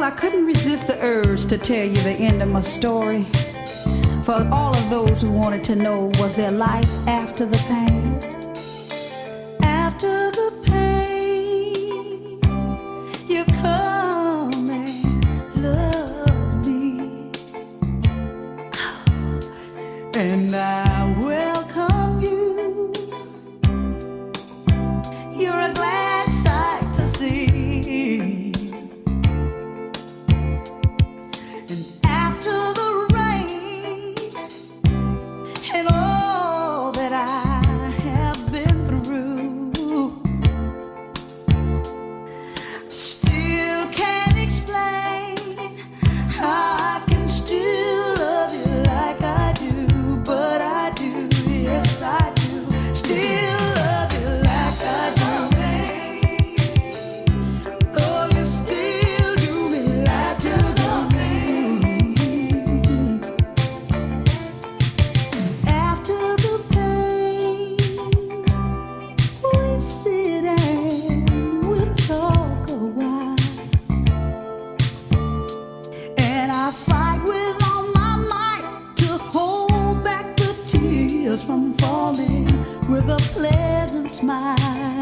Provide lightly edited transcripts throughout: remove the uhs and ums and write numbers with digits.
I couldn't resist the urge to tell you the end of my story. For all of those who wanted to know, was there life after the pain? After the pain, you come and love me, and I welcome you. You're a glad sight to see. From falling with a pleasant smile.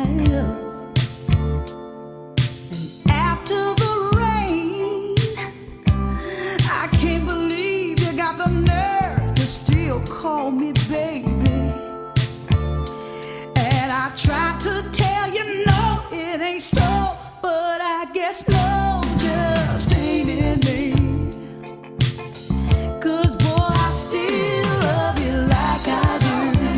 And after the rain, I can't believe you got the nerve to still call me baby. And I tried to tell you no, it ain't so, but I guess no just ain't in me. 'Cause boy, I still love you like I do.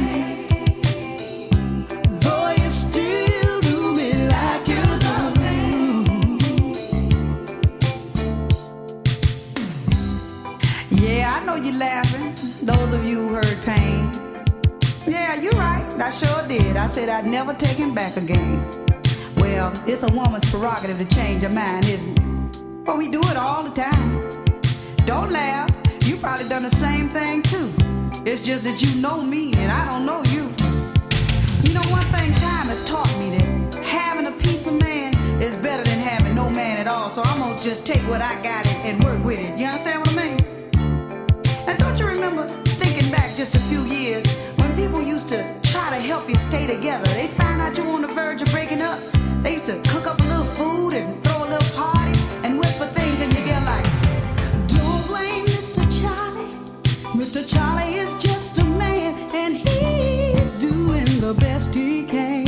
I know you're laughing, those of you who heard pain. Yeah, you're right, I sure did. I said I'd never take him back again. Well, it's a woman's prerogative to change her mind, isn't it? But we do it all the time. Don't laugh, you probably done the same thing too. It's just that you know me and I don't know you. You know, one thing time has taught me that having a piece of man is better than having no man at all. So I'm gonna just take what I got and work with it. You understand what I mean? And don't you remember thinking back just a few years when people used to try to help you stay together? They find out you on the verge of breaking up. They used to cook up a little food and throw a little party and whisper things in your ear like, don't blame Mr. Charlie. Mr. Charlie is just a man and he's doing the best he can.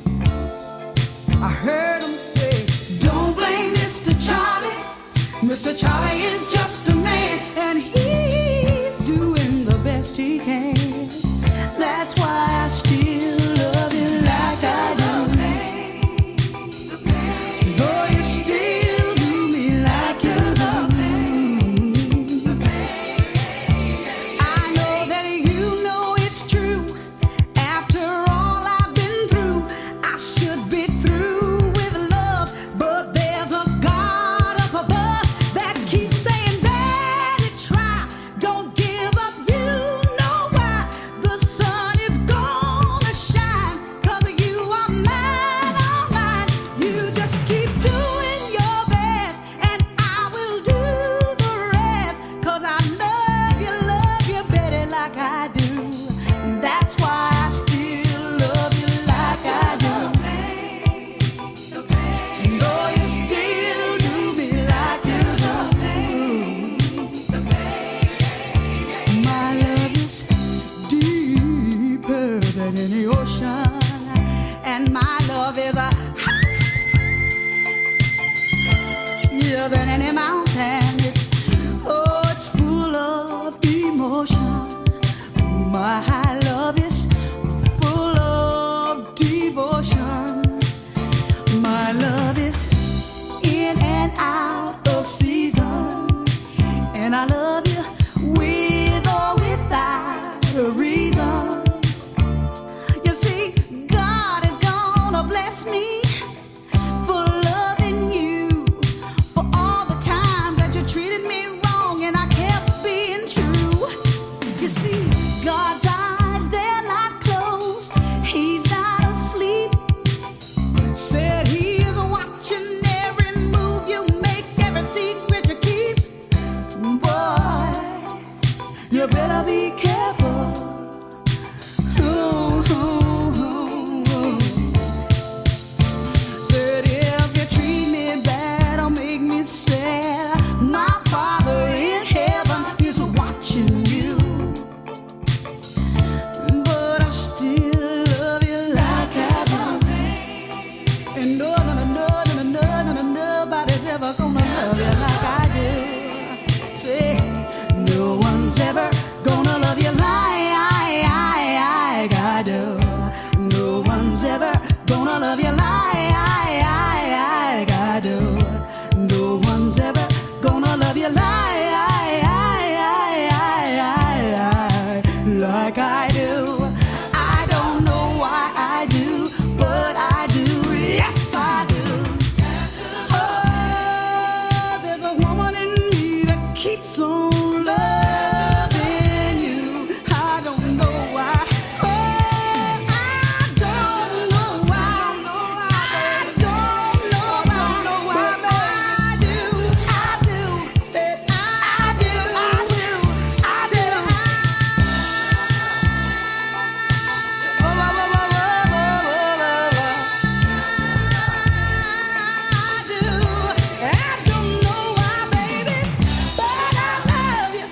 I heard him say, don't blame Mr. Charlie. Mr. Charlie is just a man and he's doing the best he can. That's why I still love you like I do. Though you still do me like you do. I know that you know it's true. After all I've been through, I should be through with love. But there's a God up above that keeps saying that it try. Don't give up, you know why. The sun is gonna shine, 'cause you are mine, all mine. You just keep doing your best, and I will do the rest. 'Cause I love you better like I do. And that's why I still love you like I do. Though you still do me like you do. My love is deeper than any ocean, and my love is higher than any mountain. It's full of emotion. My love is full of devotion. My love is in and out of season, and I love you with or without a reason. You see, God is gonna bless me for loving you, for all the times that you treated me wrong and I kept being true. You see, God's eyes, they're not closed. He's not asleep. Said he is watching every move you make, every secret You better be careful. Ooh, ooh, ooh, ooh. Said if you treat me bad or make me sad, my Father in heaven is watching you. But I still love you like I do. And nobody's ever gonna love you like I do. Say, no one's ever gonna love you like I do. No one's ever gonna love you like I do. No one's ever gonna love you like I do. I don't know why I do, but I do. Yes, I do. Oh, there's a woman in me that keeps on loving you. I don't know why. Oh, I don't know why. I don't know why, but I do. Said I do. Said I don't know why, baby, but I love you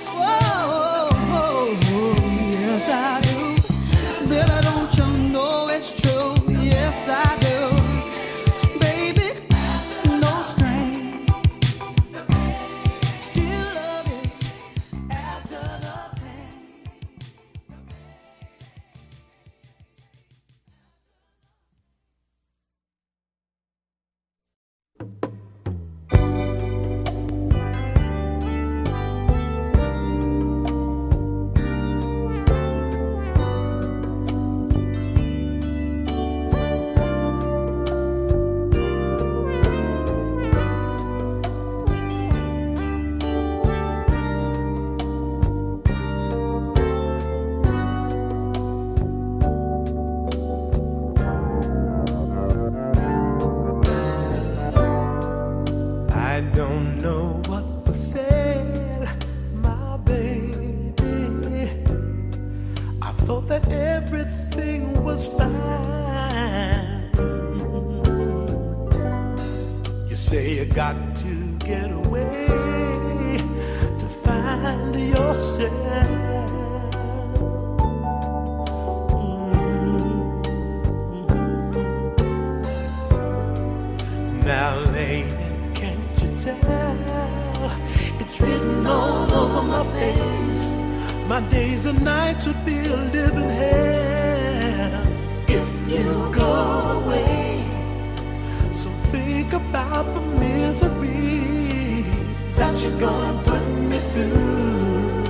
so. Yes, I do. Baby, don't you know it's true? Yes, I do. Baby, no strain. Still love you after the pain. I don't know what was said, my baby. I thought that everything was fine. You say you got to get away to find yourself. Now, lady, can't you tell? It's written all over my face. My days and nights would be a living hell if you go away. So think about the misery that you're gonna put me through.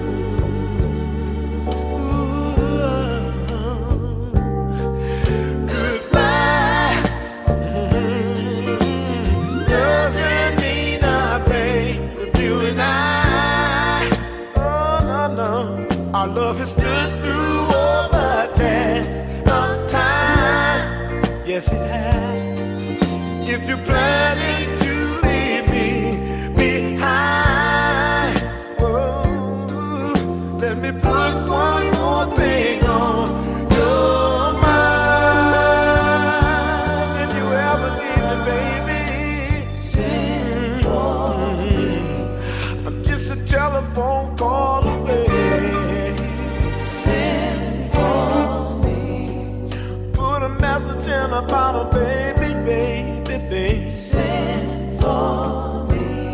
Goodbye doesn't mean nothing with you and I. Oh, no, no. Our love has stood through all the tests of time. Yes, it has. If you're planning to leave me behind, oh, let me put one more thing on your mind. If you ever need me, baby, send for me. I'm just a telephone call away. Send for me. Put a message in a bottle, baby, baby, baby. Send for me.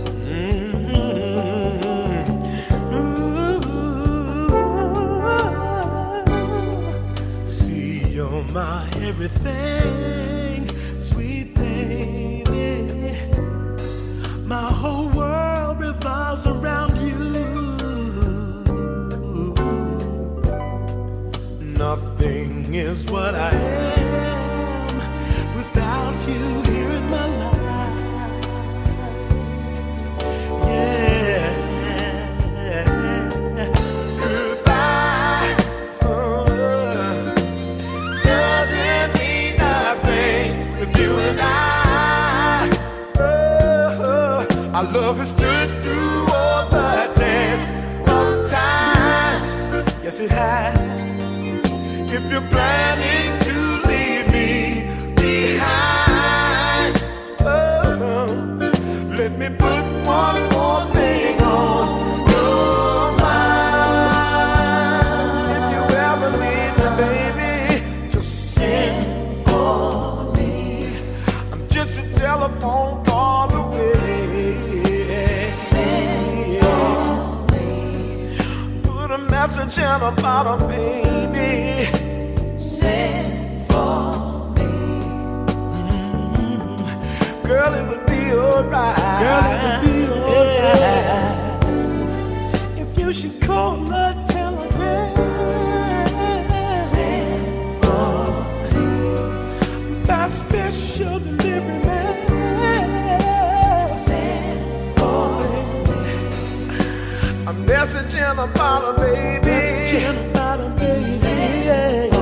Ooh. See, you're my everything, sweet baby. My whole world revolves around you. Nothing is what I am without you here in my life. Yeah. Goodbye doesn't mean nothing with you and I. Our love has stood through all the tests of time. yes it has. If you're planning to leave me behind, oh, let me put one more thing on your mind. If you ever need me, baby, just send for me. I'm just a telephone call away. Send for me. Put a message in a bottle, baby. Send for me. Girl, it would be alright. Girl, it would be alright. If you should call a telegram. Send for me. By special delivery man. Send for me. A message in a bottle, baby. Message in a bottle, baby.